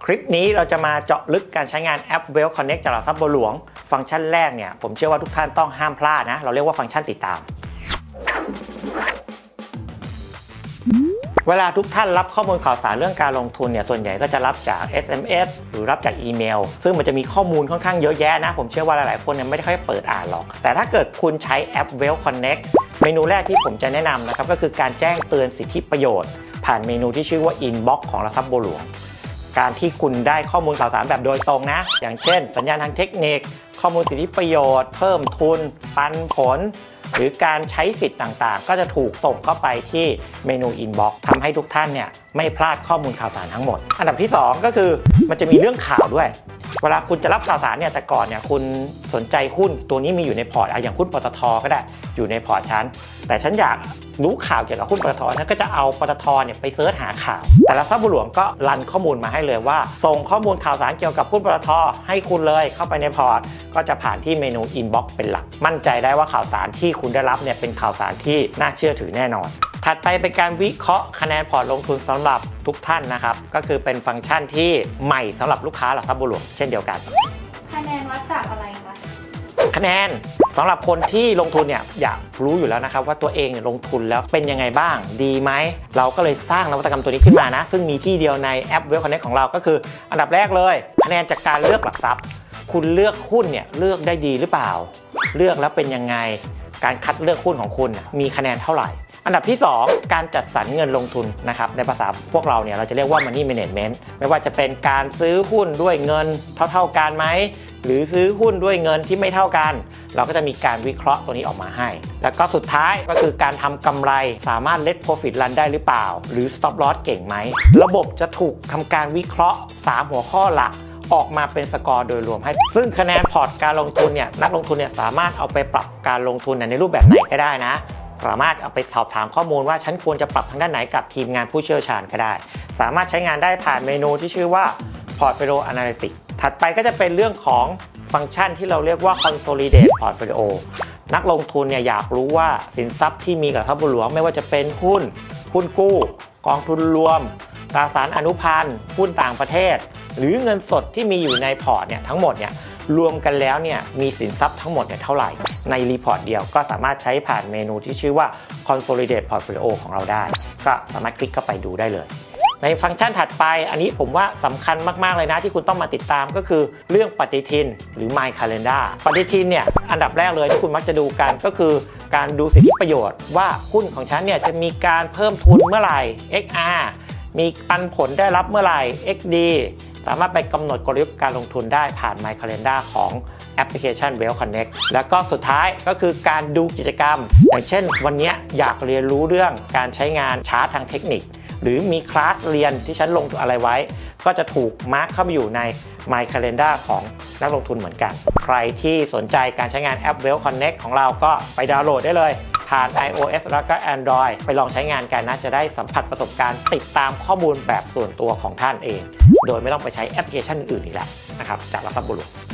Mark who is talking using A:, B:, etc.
A: คลิปนี้เราจะมาเจาะลึกการใช้งานแอป Wealth Connect จากหลักทรัพย์บัวหลวงฟังก์ชันแรกเนี่ยผมเชื่อว่าทุกท่านต้องห้ามพลาดนะเราเรียกว่าฟังก์ชันติดตามเวลาทุกท่านรับข้อมูลข่าวสารเรื่องการลงทุนเนี่ยส่วนใหญ่ก็จะรับจาก SMS หรือรับจากอีเมลซึ่งมันจะมีข้อมูลค่อนข้างเยอะแยะนะผมเชื่อว่าหลายๆคนเนี่ยไม่ได้ค่อยเปิดอ่านหรอกแต่ถ้าเกิดคุณใช้แอป Wealth Connect เมนูแรกที่ผมจะแนะนำนะครับก็คือการแจ้งเตือนสิทธิประโยชน์ผ่านเมนูที่ชื่อว่า Inbox ของหลักทรัพย์บัวหลวงการที่คุณได้ข้อมูลข่าวสารแบบโดยตรงนะอย่างเช่นสัญญาณทางเทคนิคข้อมูลสิทธิประโยชน์เพิ่มทุนปันผลหรือการใช้สิทธิ์ต่างๆก็จะถูกส่งเข้าไปที่เมนู Inbox ทำให้ทุกท่านเนี่ยไม่พลาดข้อมูลข่าวสารทั้งหมดอันดับที่2ก็คือมันจะมีเรื่องข่าวด้วยเวลาคุณจะรับข่าวสารเนี่ยแต่ก่อนเนี่ยคุณสนใจหุ้นตัวนี้มีอยู่ในพอร์ตอย่างหุ้นปตท.ก็ได้อยู่ในพอร์ตฉันแต่ฉันอยากรู้ข่าวเกี่ยวกับหุ้นปตท.ฉันก็จะเอาปตท.เนี่ยไปเสิร์ชหาข่าวแต่หลักทรัพย์บัวหลวงก็รันข้อมูลมาให้เลยว่าส่งข้อมูลข่าวสารเกี่ยวกับหุ้นปตท.ให้คุณเลยเข้าไปในพอร์ตก็จะผ่านที่เมนู Inbox เป็นหลักมั่นใจได้ว่าข่าวสารที่คุณได้รับเนี่ยเป็นข่าวสารที่น่าเชื่อถือแน่นอนถัดไปเป็นการวิเคราะห์คะแนนพอร์ตลงทุนสำหรับทุกท่านนะครับก็คือเป็นฟังก์ชันที่ใหม่สำหรับลูกค้าหลักทรัพย์บัวหลวงเช่นเดียวกัน
B: คะแนนวัดจากอะไรคะ
A: คะแนนสำหรับคนที่ลงทุนเนี่ยอยากรู้อยู่แล้วนะครับว่าตัวเองลงทุนแล้วเป็นยังไงบ้างดีไหมเราก็เลยสร้างนวัตกรรมตัวนี้ขึ้นมานะซึ่งมีที่เดียวในแอป Wealth Connect ของเราก็คืออันดับแรกเลยคะแนนจากการเลือกหลักทรัพย์คุณเลือกหุ้นเนี่ยเลือกได้ดีหรือเปล่าเลือกแล้วเป็นยังไงการคัดเลือกหุ้นของคุณมีคะแนนเท่าไหร่อันดับที่2การจัดสรรเงินลงทุนนะครับในภาษาพวกเราเนี่ยเราจะเรียกว่า Money Management ไม่ว่าจะเป็นการซื้อหุ้นด้วยเงินเท่ากันไหมหรือซื้อหุ้นด้วยเงินที่ไม่เท่ากันเราก็จะมีการวิเคราะห์ตัวนี้ออกมาให้แล้วก็สุดท้ายก็คือการทำกำไรสามารถ Let Profit Run ได้หรือเปล่าหรือ Stop Loss เก่งไหมระบบจะถูกทำการวิเคราะห์3หัวข้อหลักออกมาเป็นสกอร์โดยรวมให้ซึ่งคะแนนพอร์ตการลงทุนเนี่ยนักลงทุนเนี่ยสามารถเอาไปปรับการลงทุนในรูปแบบไหนก็ได้นะสามารถเอาไปสอบถามข้อมูลว่าฉันควรจะปรับทางด้านไหนกับทีมงานผู้เชี่ยวชาญก็ได้สามารถใช้งานได้ผ่านเมนูที่ชื่อว่า Portfolio Analytics ถัดไปก็จะเป็นเรื่องของฟังก์ชันที่เราเรียกว่า Consolidate Portfolio นักลงทุนเนี่ยอยากรู้ว่าสินทรัพย์ที่มีกับหลักทรัพย์บัวหลวงไม่ว่าจะเป็นหุ้นกู้กองทุนรวมตราสารอนุพันธ์หุ้นต่างประเทศหรือเงินสดที่มีอยู่ในพอร์ตเนี่ยทั้งหมดเนี่ยรวมกันแล้วเนี่ยมีสินทรัพย์ทั้งหมดเนี่ยเท่าไหร่ในรีพอร์ตเดียวก็สามารถใช้ผ่านเมนูที่ชื่อว่า Consolidate Portfolio ของเราได้ก็สามารถคลิกเข้าไปดูได้เลยในฟังก์ชันถัดไปอันนี้ผมว่าสำคัญมากๆเลยนะที่คุณต้องมาติดตามก็คือเรื่องปฏิทินหรือ My Calendar ปฏิทินเนี่ยอันดับแรกเลยที่คุณมักจะดูกันก็คือการดูสิทธิประโยชน์ว่าหุ้นของฉันเนี่ยจะมีการเพิ่มทุนเมื่อไหร่ XR มีปันผลได้รับเมื่อไหร่ XD สามารถไปกำหนดกลยุทธ์การลงทุนได้ผ่าน My Calendar ของแอปพลิเคชัน Wealth Connect แล้วก็สุดท้ายก็คือการดูกิจกรรมอย่างเช่นวันนี้อยากเรียนรู้เรื่องการใช้งานชาร์ตทางเทคนิคหรือมีคลาสเรียนที่ฉันลงอะไรไว้ก็จะถูกมาร์คเข้าไปอยู่ใน My Calendar ของนักลงทุนเหมือนกันใครที่สนใจการใช้งานแอป Wealth Connect ของเราก็ไปดาวน์โหลดได้เลยผ่าน iOS แล้วก็ Android ไปลองใช้งานกันนะจะได้สัมผัสประสบการณ์ติดตามข้อมูลแบบส่วนตัวของท่านเองโดยไม่ต้องไปใช้แอปพลิเคชันอื่นอีกแล้วนะครับจากหลักทรัพย์บัวหลวง